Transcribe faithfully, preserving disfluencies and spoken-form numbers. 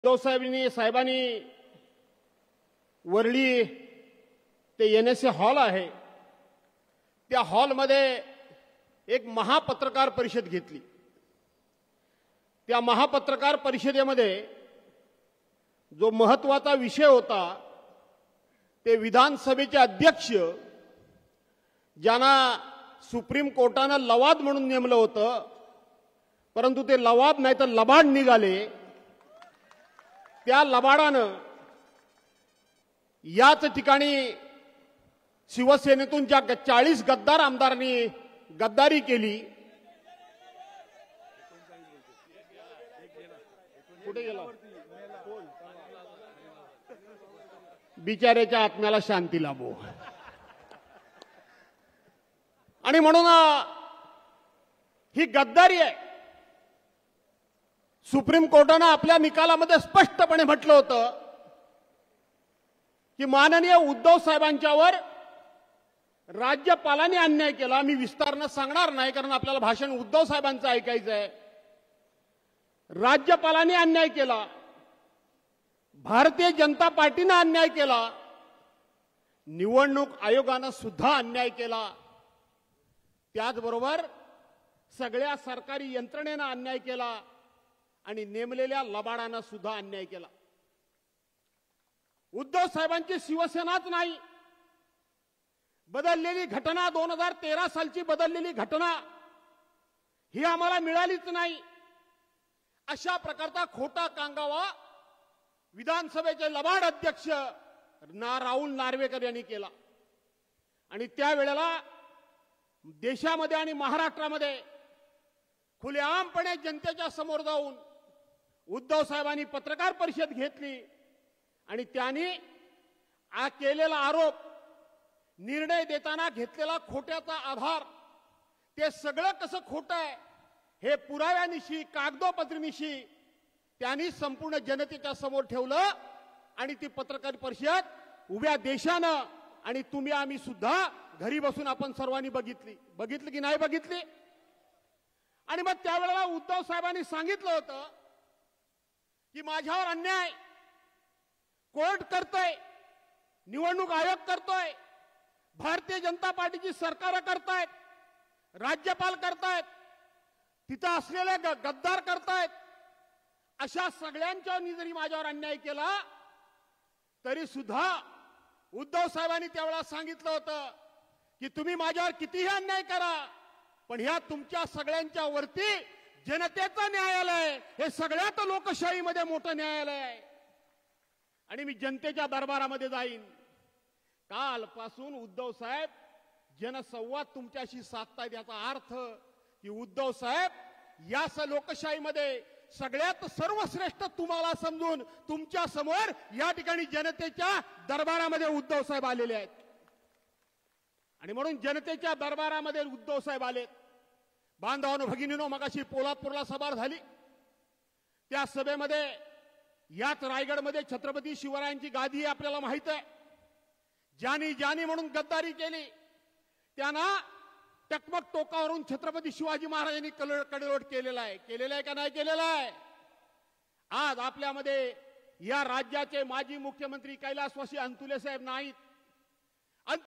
उद्धव साहेबांनी साहेबांनी वरळी ते एन एस ए हॉल आहे, त्या हॉलमध्ये एक महापत्रकार परिषद घेतली। त्या महापत्रकार परिषदेमध्ये जो महत्त्वाचा विषय होता ते विधानसभेचे अध्यक्ष ज्यांना सुप्रीम कोर्टाने लवाद म्हणून नेमलं होतं, परंतु ते लवाद नाही तर लबाड निघाले। त्या लबाडानं याच ठिकाणी शिवसेनेतून ज्या चाळीस गद्दार आमदारांनी गद्दारी केली, कुठे गेला बिचाऱ्याच्या आत्म्याला शांती लाभो। आणि म्हणून ही गद्दारी आहे। सुप्रीम कोर्टाने आपल्या निकालामध्ये स्पष्टपणे म्हटलं होतं की माननीय उद्धव साहेबांच्यावर राज्यपालांनी अन्याय केला। मी विस्ताराने सांगणार नाही कारण आपल्याला भाषण उद्धव साहेबांचं ऐकायचं आहे। राज्यपालांनी अन्याय केला, भारतीय जनता पार्टीने अन्याय केला, निवडणूक आयोगाने सुद्धा अन्याय केला, त्याचबरोबर सगळ्या सरकारी यंत्रणेने अन्याय केला आणि नेमलेल्या लबाडाने सुद्धा अन्याय केला। उद्धव साहेबांची शिवसेनाच नाही, बदललेली घटना दोन हजार तेरा सालची बदललेली घटना ही आम्हाला मिळालीच नाही। अशा प्रकारचा खोटा कांगावा विधानसभेचे लबाड अध्यक्ष ना राहुल नार्वेकर यांनी केला। आणि त्यावेळेला देशामध्ये आणि महाराष्ट्रामध्ये खुलेआमपणे जनतेच्या समोर जाऊन उद्धव साहेबांनी पत्रकार परिषद घेतली आणि त्यांनी आ केलेला आरोप, निर्णय देताना घेतलेला खोट्याचा आधार, ते सगळं कसं खोटं आहे हे पुराव्यानिशी कागदोपत्रीनिशी त्यांनी संपूर्ण जनतेच्या समोर ठेवलं। आणि ती पत्रकार परिषद उभ्या देशानं आणि तुम्ही आम्ही सुद्धा घरी बसून आपण सर्वांनी बघितली बघितली की नाही बघितली। आणि मग त्यावेळेला उद्धव साहेबांनी सांगितलं होतं की माझ्यावर अन्याय कोर्ट करतोय, निवडणूक आयोग करतोय, भारतीय जनता पार्टीची सरकार करतायत, राज्यपाल करतायत, तिथं असलेले गद्दार करतायत। अशा सगळ्यांच्यानी जरी माझ्यावर अन्याय केला तरी सुद्धा उद्धव साहेबांनी त्यावेळेला सांगितलं होतं की तुम्ही माझ्यावर कितीही अन्याय करा, पण ह्या तुमच्या सगळ्यांच्या वरती जनतेचं न्यायालय हे सगळ्यात लोकशाहीमध्ये मोठं न्यायालय आहे आणि मी जनतेच्या दरबारामध्ये जाईन। कालपासून उद्धव साहेब जनसंवाद तुमच्याशी साधतायत, याचा अर्थ की उद्धव साहेब या लोकशाहीमध्ये सगळ्यात सर्वश्रेष्ठ तुम्हाला समजून तुमच्या समोर या ठिकाणी जनतेच्या दरबारामध्ये उद्धव साहेब आलेले आहेत। आणि म्हणून जनतेच्या दरबारामध्ये उद्धव साहेब आले। बांधवांनो भगिनीनो, मगाशी पोलादपूरला सभा झाली, त्या सभेमध्ये याच रायगडमध्ये छत्रपती शिवरायांची गादी आपल्याला माहित आहे। ज्यांनी ज्यांनी म्हणून गद्दारी केली त्यांना टकमक टोकावरून छत्रपती शिवाजी महाराजांनी कडेलोट केलेला आहे केलेला आहे का नाही केलेला आहे। आज आपल्यामध्ये या राज्याचे माजी मुख्यमंत्री कैलासवासी अंतुले साहेब नाहीत,